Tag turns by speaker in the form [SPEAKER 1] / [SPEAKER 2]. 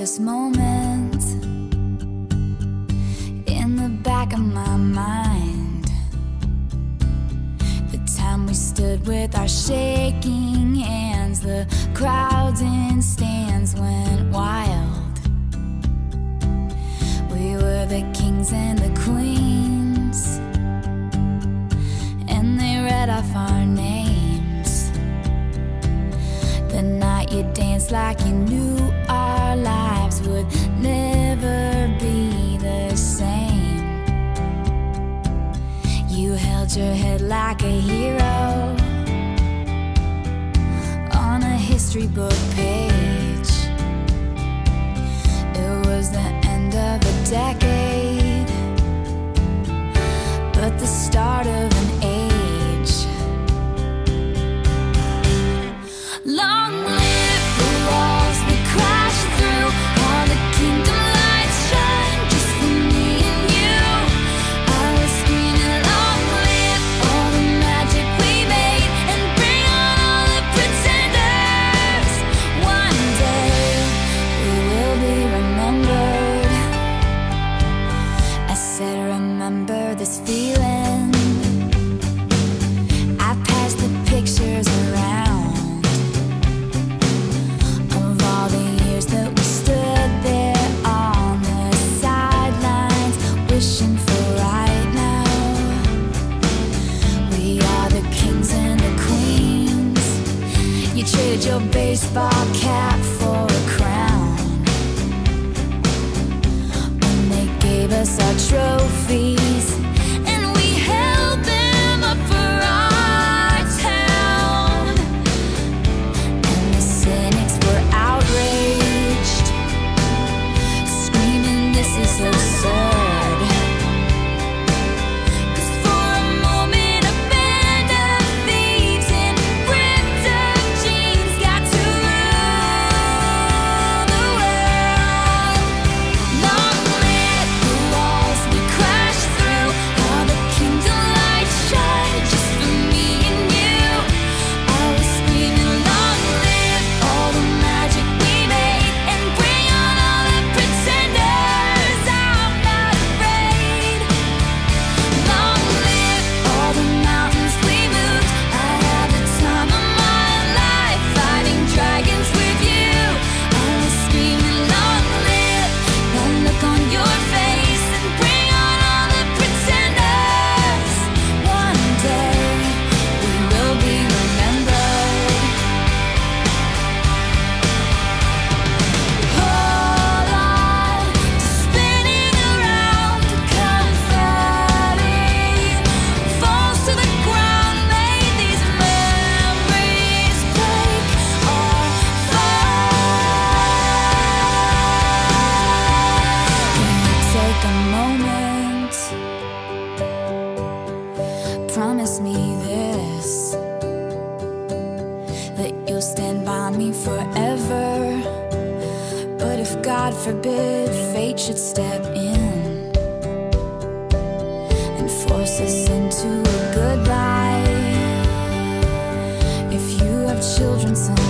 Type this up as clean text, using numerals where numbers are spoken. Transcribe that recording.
[SPEAKER 1] this moment in the back of my mind. The time we stood with our shaking hands, the crowds in stands went wild. We were the kings and the queens, and they read off our names. The night you danced like you knew our lives would never be the same. You held your head like a hero on a history book page. It was the end of a decade, but the start of an age. Long live the walls we crashed through, all the kingdom lights shine just for me and you. I was screaming, long live all the magic we made, and bring on all the pretenders. One day we will be remembered. I said, remember this feeling. I passed the pictures around of all the years that we stood there on the sidelines, wishing for right now. We are the kings and the queens. You traded your baseball cap for a crown when they gave us our trophies, and we held them up for our town. And the cynics were outraged, screaming, this is absurd. 'Cause for a moment a band of thieves in ripped-up jeans got to rule the world. Long live the walls we crashed through, all the kingdom lights shine just for me and you. I was screaming, long live all the magic we made, and bring on all the pretenders. I'm not afraid. Long live all the mountains we moved. I had the time of my life fighting dragons with you. I was screaming, long live the look on your face, and bring on all the pretenders. One day we will be remembered. Hold on to spinning around, the confetti falls to the ground. May these memories break our fall. Can you take a moment? Promise me this, that you'll stand by me forever. But if God forbid fate should step in and force us into a goodbye, if you have children someday,